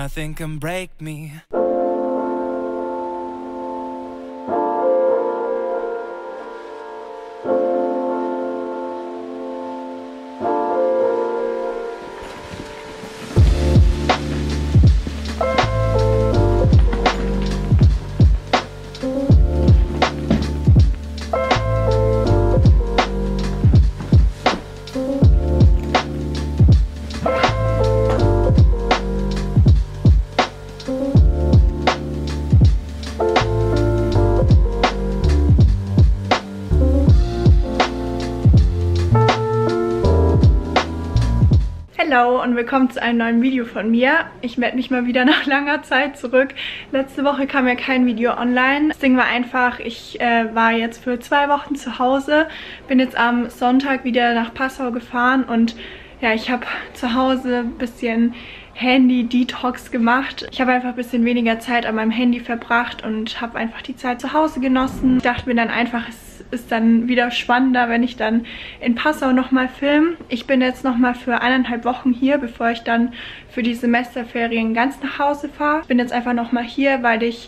nothing can break me. Hallo und willkommen zu einem neuen Video von mir. Ich melde mich mal wieder nach langer Zeit zurück. Letzte Woche kam ja kein Video online. Das Ding war einfach, ich war jetzt für 2 Wochen zu Hause, bin jetzt am Sonntag wieder nach Passau gefahren und ja, ich habe zu Hause ein bisschen Handy-Detox gemacht. Ich habe einfach ein bisschen weniger Zeit an meinem Handy verbracht und habe einfach die Zeit zu Hause genossen. Ich dachte mir dann einfach, es ist dann wieder spannender, wenn ich dann in Passau nochmal filme. Ich bin jetzt nochmal für 1,5 Wochen hier, bevor ich dann für die Semesterferien ganz nach Hause fahre. Ich bin jetzt einfach nochmal hier, weil ich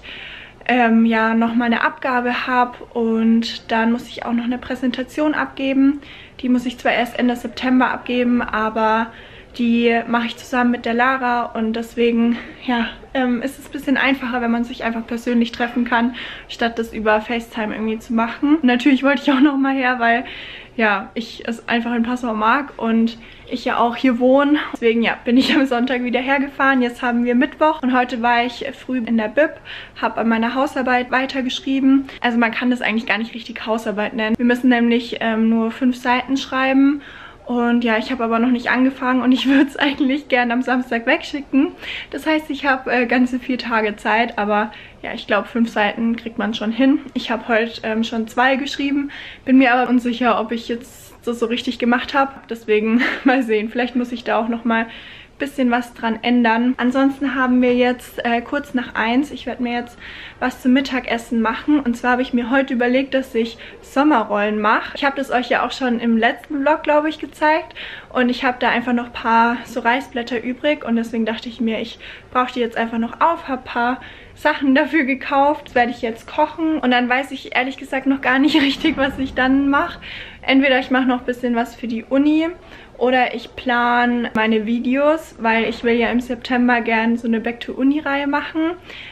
ja nochmal eine Abgabe habe und dann muss ich auch noch eine Präsentation abgeben. Die muss ich zwar erst Ende September abgeben, aber die mache ich zusammen mit der Lara und deswegen ja, ist es ein bisschen einfacher, wenn man sich einfach persönlich treffen kann, statt das über FaceTime irgendwie zu machen. Und natürlich wollte ich auch noch mal her, weil ja, ich es einfach in Passau mag und ich ja auch hier wohne. Deswegen ja, bin ich am Sonntag wieder hergefahren. Jetzt haben wir Mittwoch und heute war ich früh in der Bib, habe an meiner Hausarbeit weitergeschrieben. Also man kann das eigentlich gar nicht richtig Hausarbeit nennen. Wir müssen nämlich nur 5 Seiten schreiben. Und ja, ich habe aber noch nicht angefangen und ich würde es eigentlich gerne am Samstag wegschicken. Das heißt, ich habe ganze 4 Tage Zeit, aber ja, ich glaube 5 Seiten kriegt man schon hin. Ich habe heute schon 2 geschrieben, bin mir aber unsicher, ob ich jetzt das so richtig gemacht habe. Deswegen mal sehen, vielleicht muss ich da auch noch mal bisschen was dran ändern. Ansonsten haben wir jetzt kurz nach 1. Ich werde mir jetzt was zum Mittagessen machen. Und zwar habe ich mir heute überlegt, dass ich Sommerrollen mache. Ich habe das euch ja auch schon im letzten Vlog, glaube ich, gezeigt. Und ich habe da einfach noch ein paar so Reisblätter übrig. Und deswegen dachte ich mir, ich brauche die jetzt einfach noch auf. Habe ein paar Sachen dafür gekauft. Das werde ich jetzt kochen. Und dann weiß ich ehrlich gesagt noch gar nicht richtig, was ich dann mache. Entweder ich mache noch ein bisschen was für die Uni oder ich plane meine Videos, weil ich will ja im September gerne so eine Back-to-Uni-Reihe machen.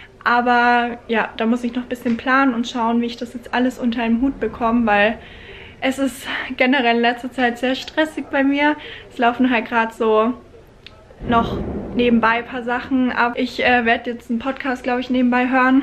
Aber ja, da muss ich noch ein bisschen planen und schauen, wie ich das jetzt alles unter einen Hut bekomme, weil es ist generell in letzter Zeit sehr stressig bei mir. Es laufen halt gerade so noch nebenbei ein paar Sachen ab. Ich werde jetzt einen Podcast, glaube ich, nebenbei hören.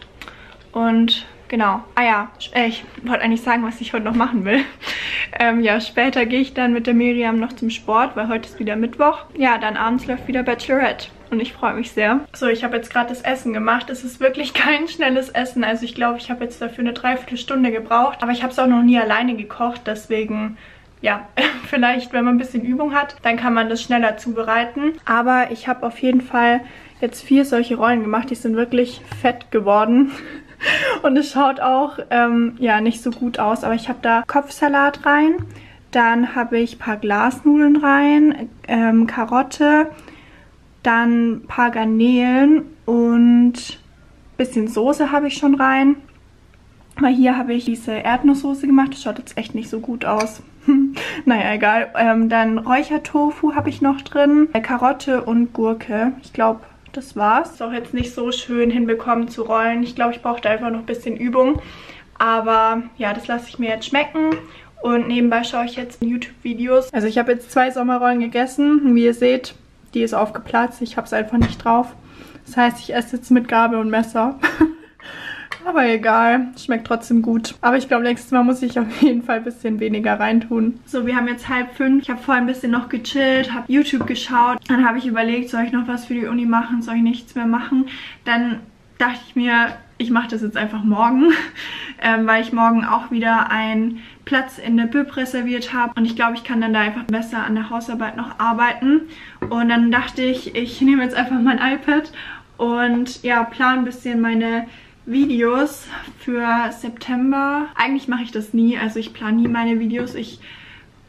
Und genau. Ah ja, ich wollte eigentlich sagen, was ich heute noch machen will. Ja, später gehe ich dann mit der Miriam noch zum Sport, weil heute ist wieder Mittwoch. Ja, dann abends läuft wieder Bachelorette und ich freue mich sehr. So, ich habe jetzt gerade das Essen gemacht. Es ist wirklich kein schnelles Essen. Also ich glaube, ich habe jetzt dafür eine Dreiviertelstunde gebraucht. Aber ich habe es auch noch nie alleine gekocht, deswegen ja, vielleicht, wenn man ein bisschen Übung hat, dann kann man das schneller zubereiten. Aber ich habe auf jeden Fall jetzt 4 solche Rollen gemacht. Die sind wirklich fett geworden. Und es schaut auch ja, nicht so gut aus. Aber ich habe da Kopfsalat rein. Dann habe ich ein paar Glasnudeln rein. Karotte. Dann ein paar Garnelen. Und ein bisschen Soße habe ich schon rein. Weil hier habe ich diese Erdnusssoße gemacht. Das schaut jetzt echt nicht so gut aus. Naja, egal. Dann Räuchertofu habe ich noch drin. Karotte und Gurke. Ich glaube, das war's. Ist auch jetzt nicht so schön hinbekommen zu rollen. Ich glaube, ich brauche da einfach noch ein bisschen Übung. Aber ja, das lasse ich mir jetzt schmecken. Und nebenbei schaue ich jetzt YouTube-Videos. Also ich habe jetzt 2 Sommerrollen gegessen. Wie ihr seht, die ist aufgeplatzt. Ich habe es einfach nicht drauf. Das heißt, ich esse jetzt mit Gabel und Messer. Aber egal, schmeckt trotzdem gut. Aber ich glaube, nächstes Mal muss ich auf jeden Fall ein bisschen weniger reintun. So, wir haben jetzt 4:30. Ich habe vorhin ein bisschen noch gechillt, habe YouTube geschaut. Dann habe ich überlegt, soll ich noch was für die Uni machen, soll ich nichts mehr machen? Dann dachte ich mir, ich mache das jetzt einfach morgen, weil ich morgen auch wieder einen Platz in der Bib reserviert habe. Und ich glaube, ich kann dann da einfach besser an der Hausarbeit noch arbeiten. Und dann dachte ich, ich nehme jetzt einfach mein iPad und ja, plane ein bisschen meine Videos für September. Eigentlich mache ich das nie, also ich plane nie meine Videos. Ich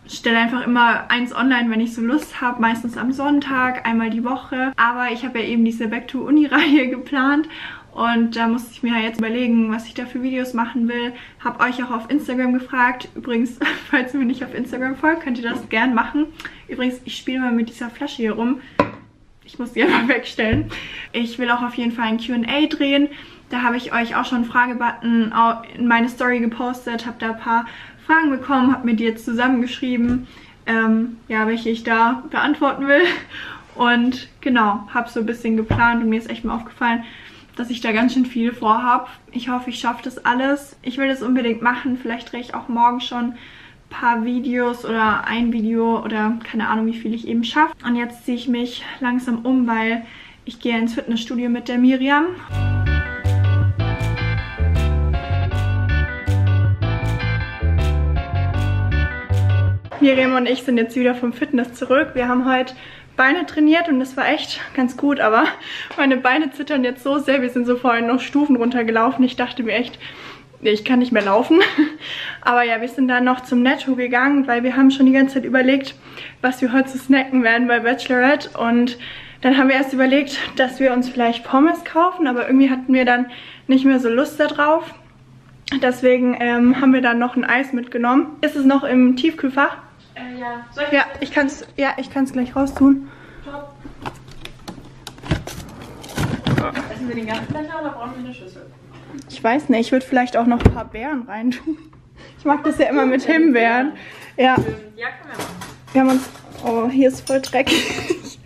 stelle einfach immer eins online, wenn ich so Lust habe, meistens am Sonntag, einmal die Woche. Aber ich habe ja eben diese Back to Uni-Reihe geplant und da musste ich mir jetzt überlegen, was ich da für Videos machen will. Habe euch auch auf Instagram gefragt. Übrigens, falls ihr mir nicht auf Instagram folgt, könnt ihr das gern machen. Übrigens, ich spiele mal mit dieser Flasche hier rum. Ich muss die einfach wegstellen. Ich will auch auf jeden Fall ein Q&A drehen. Da habe ich euch auch schon einen Fragebutton in meine Story gepostet, habe da ein paar Fragen bekommen, habe mir die jetzt zusammengeschrieben, ja, welche ich da beantworten will. Und genau, habe so ein bisschen geplant und mir ist echt mal aufgefallen, dass ich da ganz schön viel vorhabe. Ich hoffe, ich schaffe das alles. Ich will das unbedingt machen. Vielleicht drehe ich auch morgen schon ein paar Videos oder ein Video oder keine Ahnung, wie viel ich eben schaffe. Und jetzt ziehe ich mich langsam um, weil ich gehe ins Fitnessstudio mit der Miriam. Miriam und ich sind jetzt wieder vom Fitness zurück. Wir haben heute Beine trainiert und das war echt ganz gut, aber meine Beine zittern jetzt so sehr. Wir sind so vorhin noch Stufen runtergelaufen. Ich dachte mir echt, nee, ich kann nicht mehr laufen. Aber ja, wir sind dann noch zum Netto gegangen, weil wir haben schon die ganze Zeit überlegt, was wir heute zu snacken werden bei Bachelorette. Und dann haben wir erst überlegt, dass wir uns vielleicht Pommes kaufen, aber irgendwie hatten wir dann nicht mehr so Lust darauf. Deswegen haben wir dann noch ein Eis mitgenommen. Ist es noch im Tiefkühlfach? Ja. Soll ich ich kann es gleich raustun. Top. Essen wir den ganzen Becher oder brauchen wir eine Schüssel? Ich weiß nicht, ich würde vielleicht auch noch ein paar Beeren reintun. Ich mag das ja immer mit Himbeeren. Ja. Ja, können wir machen. Wir haben uns... Oh, hier ist voll dreckig.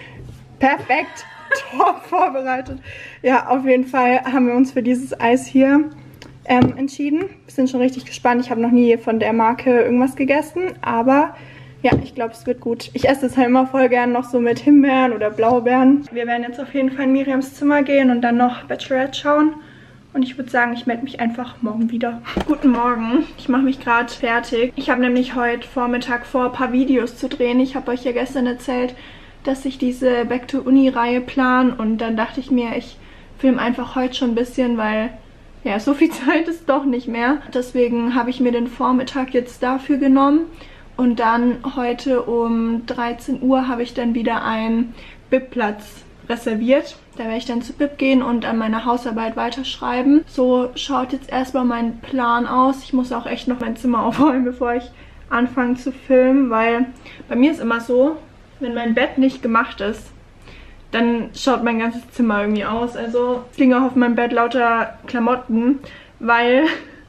Perfekt. Top vorbereitet. Ja, auf jeden Fall haben wir uns für dieses Eis hier entschieden. Wir sind schon richtig gespannt. Ich habe noch nie von der Marke irgendwas gegessen, aber ja, ich glaube, es wird gut. Ich esse es halt immer voll gern noch so mit Himbeeren oder Blaubeeren. Wir werden jetzt auf jeden Fall in Miriams Zimmer gehen und dann noch Bachelorette schauen. Und ich würde sagen, ich melde mich einfach morgen wieder. Guten Morgen. Ich mache mich gerade fertig. Ich habe nämlich heute Vormittag vor, ein paar Videos zu drehen. Ich habe euch ja gestern erzählt, dass ich diese Back to Uni-Reihe plane. Und dann dachte ich mir, ich filme einfach heute schon ein bisschen, weil... ja, so viel Zeit ist doch nicht mehr. Deswegen habe ich mir den Vormittag jetzt dafür genommen. Und dann heute um 13 Uhr habe ich dann wieder einen BIP-Platz reserviert. Da werde ich dann zu BIP gehen und an meiner Hausarbeit weiterschreiben. So schaut jetzt erstmal mein Plan aus. Ich muss auch echt noch mein Zimmer aufräumen, bevor ich anfange zu filmen. Weil bei mir ist immer so, wenn mein Bett nicht gemacht ist, dann schaut mein ganzes Zimmer irgendwie aus. Also es liegen auch auf meinem Bett lauter Klamotten, weil,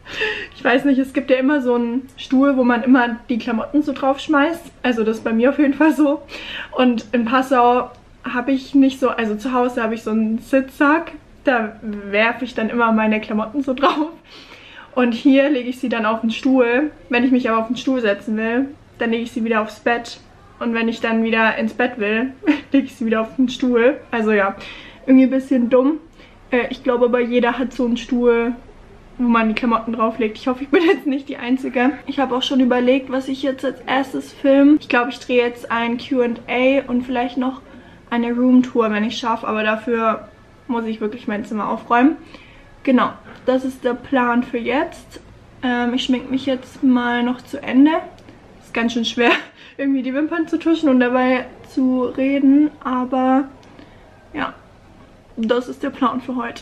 ich weiß nicht, es gibt ja immer so einen Stuhl, wo man immer die Klamotten so drauf schmeißt. Also das ist bei mir auf jeden Fall so. Und in Passau habe ich nicht so, also zu Hause habe ich so einen Sitzsack, da werfe ich dann immer meine Klamotten so drauf. Und hier lege ich sie dann auf den Stuhl. Wenn ich mich aber auf den Stuhl setzen will, dann lege ich sie wieder aufs Bett. Und wenn ich dann wieder ins Bett will, lege ich sie wieder auf den Stuhl. Also ja, irgendwie ein bisschen dumm. Ich glaube aber, jeder hat so einen Stuhl, wo man die Klamotten drauflegt. Ich hoffe, ich bin jetzt nicht die Einzige. Ich habe auch schon überlegt, was ich jetzt als erstes filme. Ich glaube, ich drehe jetzt ein Q&A und vielleicht noch eine Roomtour, wenn ich schaffe. Aber dafür muss ich wirklich mein Zimmer aufräumen. Genau, das ist der Plan für jetzt. Ich schminke mich jetzt mal noch zu Ende. Ist ganz schön schwer, irgendwie die Wimpern zu tuschen und dabei zu reden, aber ja, das ist der Plan für heute.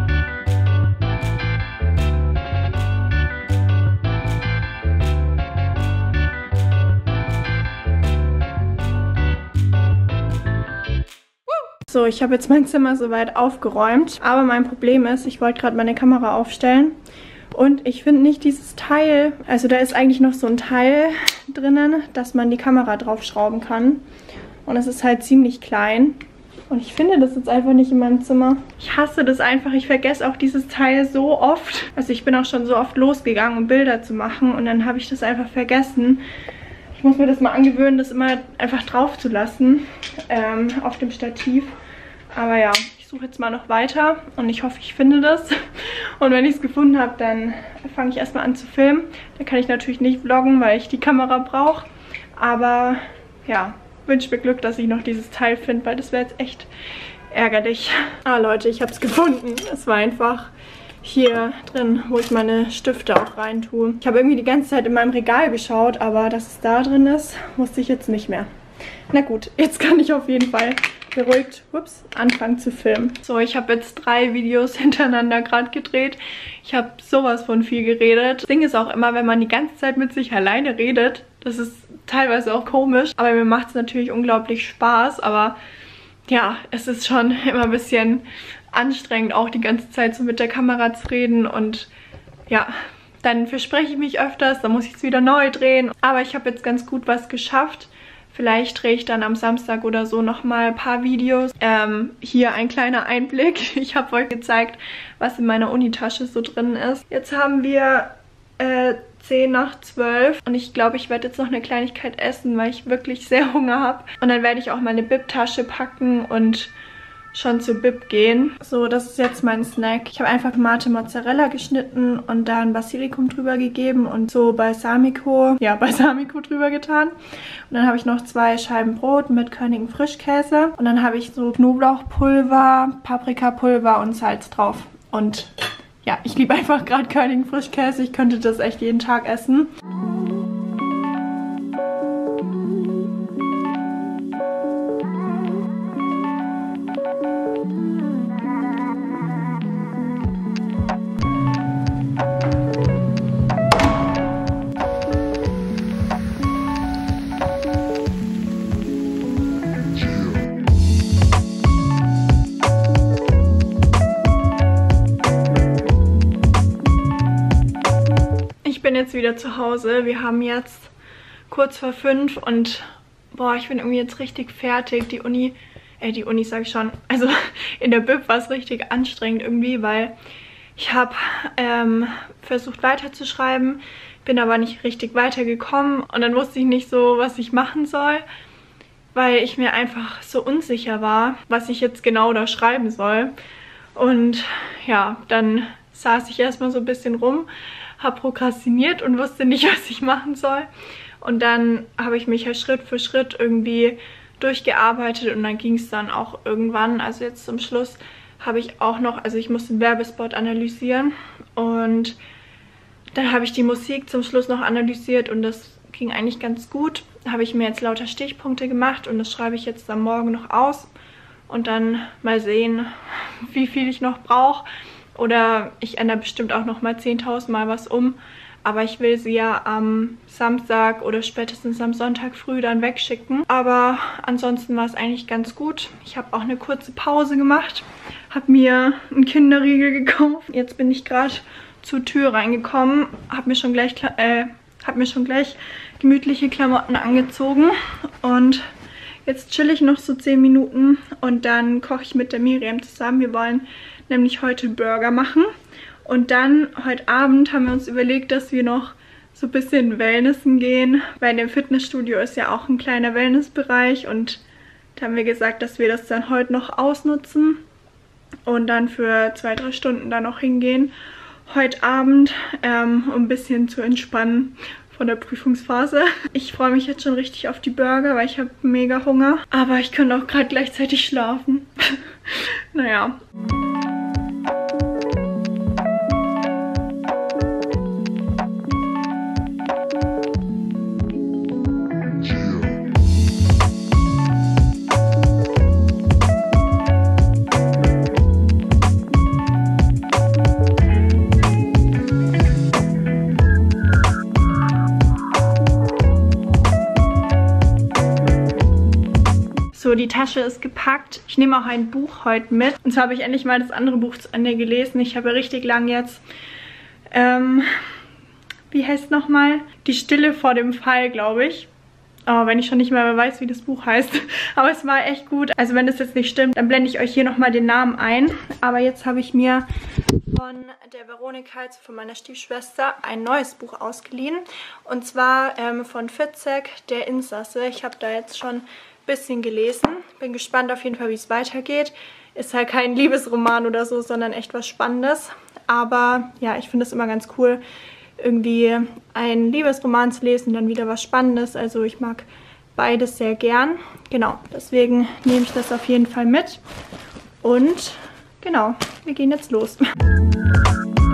So, ich habe jetzt mein Zimmer soweit aufgeräumt, aber mein Problem ist, ich wollte gerade meine Kamera aufstellen und ich finde nicht dieses Teil, also da ist eigentlich noch so ein Teil drinnen, dass man die Kamera draufschrauben kann und es ist halt ziemlich klein und ich finde das jetzt einfach nicht in meinem Zimmer. Ich hasse das einfach, ich vergesse auch dieses Teil so oft. Also ich bin auch schon so oft losgegangen, um Bilder zu machen und dann habe ich das einfach vergessen. Ich muss mir das mal angewöhnen, das immer einfach drauf zu lassen auf dem Stativ. Aber ja, ich suche jetzt mal noch weiter und ich hoffe, ich finde das. Und wenn ich es gefunden habe, dann fange ich erstmal an zu filmen. Da kann ich natürlich nicht vloggen, weil ich die Kamera brauche. Aber ja, wünsche mir Glück, dass ich noch dieses Teil finde, weil das wäre jetzt echt ärgerlich. Ah Leute, ich habe es gefunden. Es war einfach hier drin, wo ich meine Stifte auch rein tue. Ich habe irgendwie die ganze Zeit in meinem Regal geschaut, aber dass es da drin ist, wusste ich jetzt nicht mehr. Na gut, jetzt kann ich auf jeden Fall beruhigt anfangen zu filmen. So, ich habe jetzt 3 Videos hintereinander gerade gedreht. Ich habe sowas von viel geredet. Das Ding ist auch immer, wenn man die ganze Zeit mit sich alleine redet, das ist teilweise auch komisch, aber mir macht es natürlich unglaublich Spaß, aber ja, es ist schon immer ein bisschen anstrengend, auch die ganze Zeit so mit der Kamera zu reden und ja, dann verspreche ich mich öfters, dann muss ich es wieder neu drehen, aber ich habe jetzt ganz gut was geschafft. Vielleicht drehe ich dann am Samstag oder so nochmal ein paar Videos. Hier ein kleiner Einblick. Ich habe euch gezeigt, was in meiner Unitasche so drin ist. Jetzt haben wir 10 nach 12 und ich glaube, ich werde jetzt noch eine Kleinigkeit essen, weil ich wirklich sehr Hunger habe. Und dann werde ich auch meine Bib-Tasche packen und schon zur Bib gehen. So, das ist jetzt mein Snack. Ich habe einfach Tomate Mozzarella geschnitten und dann Basilikum drüber gegeben und so Balsamico drüber getan. Und dann habe ich noch 2 Scheiben Brot mit körnigem Frischkäse. Und dann habe ich so Knoblauchpulver, Paprikapulver und Salz drauf. Und ja, ich liebe einfach gerade körnigen Frischkäse. Ich könnte das echt jeden Tag essen. Ich bin jetzt wieder zu Hause. Wir haben jetzt kurz vor 5 und boah, ich bin irgendwie jetzt richtig fertig. Die Uni sage ich schon, also in der Bib war es richtig anstrengend irgendwie, weil ich habe versucht weiterzuschreiben, bin aber nicht richtig weitergekommen und dann wusste ich nicht so, was ich machen soll, weil ich mir einfach so unsicher war, was ich jetzt genau da schreiben soll. Und ja, dann saß ich erstmal so ein bisschen rum, habe prokrastiniert und wusste nicht, was ich machen soll. Und dann habe ich mich ja Schritt für Schritt irgendwie durchgearbeitet und dann ging es dann auch irgendwann, also jetzt zum Schluss habe ich auch noch, also ich musste einen Werbespot analysieren und dann habe ich die Musik zum Schluss noch analysiert und das ging eigentlich ganz gut. Da habe ich mir jetzt lauter Stichpunkte gemacht und das schreibe ich jetzt am Morgen noch aus und dann mal sehen, wie viel ich noch brauche. Oder ich ändere bestimmt auch noch mal 10.000 Mal was um. Aber ich will sie ja am Samstag oder spätestens am Sonntag früh dann wegschicken. Aber ansonsten war es eigentlich ganz gut. Ich habe auch eine kurze Pause gemacht. Habe mir einen Kinderriegel gekauft. Jetzt bin ich gerade zur Tür reingekommen. Habe mir schon gleich gemütliche Klamotten angezogen. Und jetzt chill ich noch so 10 Minuten. Und dann koche ich mit der Miriam zusammen. Wir wollen nämlich heute Burger machen. Und dann heute Abend haben wir uns überlegt, dass wir noch so ein bisschen Wellnessen gehen. Weil in dem Fitnessstudio ist ja auch ein kleiner Wellnessbereich. Und da haben wir gesagt, dass wir das dann heute noch ausnutzen. Und dann für 2-3 Stunden da noch hingehen. Heute Abend, um ein bisschen zu entspannen von der Prüfungsphase. Ich freue mich jetzt schon richtig auf die Burger, weil ich habe mega Hunger. Aber ich könnte auch gerade gleichzeitig schlafen. Naja. So, die Tasche ist gepackt. Ich nehme auch ein Buch heute mit. Und zwar habe ich endlich mal das andere Buch zu Ende gelesen. Ich habe ja richtig lang jetzt, wie heißt es nochmal? Die Stille vor dem Fall, glaube ich. Oh, wenn ich schon nicht mehr weiß, wie das Buch heißt. Aber es war echt gut. Also wenn das jetzt nicht stimmt, dann blende ich euch hier nochmal den Namen ein. Aber jetzt habe ich mir von der Veronika, also von meiner Stiefschwester, ein neues Buch ausgeliehen. Und zwar von Fitzek, der Insasse. Ich habe da jetzt schon bisschen gelesen. Bin gespannt auf jeden Fall, wie es weitergeht. Ist halt kein Liebesroman oder so, sondern echt was Spannendes. Aber ja, ich finde es immer ganz cool, irgendwie einen Liebesroman zu lesen und dann wieder was Spannendes. Also ich mag beides sehr gern. Genau, deswegen nehme ich das auf jeden Fall mit. Und genau, wir gehen jetzt los.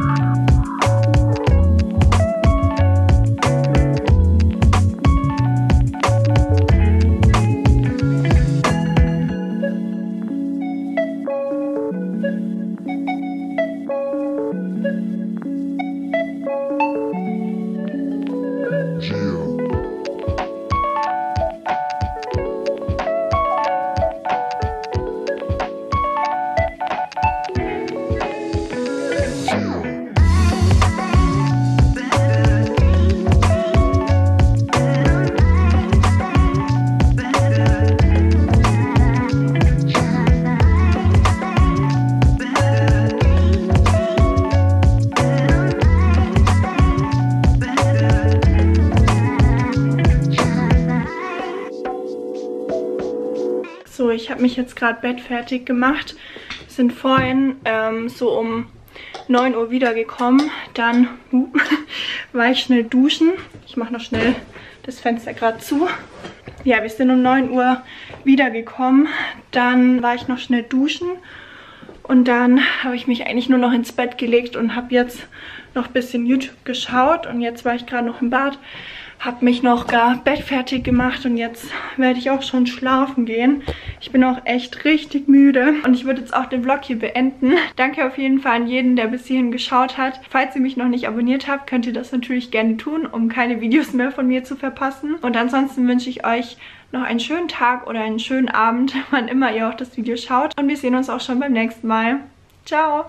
ich habe mich jetzt gerade bettfertig gemacht. Sind vorhin so um 9 Uhr wiedergekommen. Dann war ich schnell duschen. Ich mache noch schnell das Fenster gerade zu. Ja, wir sind um 9 Uhr wiedergekommen. Dann war ich noch schnell duschen. Und dann habe ich mich eigentlich nur noch ins Bett gelegt und habe jetzt noch ein bisschen YouTube geschaut. Und jetzt war ich gerade noch im Bad, habe mich noch gar bettfertig gemacht und jetzt werde ich auch schon schlafen gehen. Ich bin auch echt richtig müde und ich würde jetzt auch den Vlog hier beenden. Danke auf jeden Fall an jeden, der bis hierhin geschaut hat. Falls ihr mich noch nicht abonniert habt, könnt ihr das natürlich gerne tun, um keine Videos mehr von mir zu verpassen. Und ansonsten wünsche ich euch noch einen schönen Tag oder einen schönen Abend, wann immer ihr auch das Video schaut. Und wir sehen uns auch schon beim nächsten Mal. Ciao!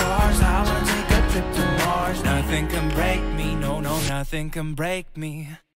Nothing can break me, no, no, nothing can break me.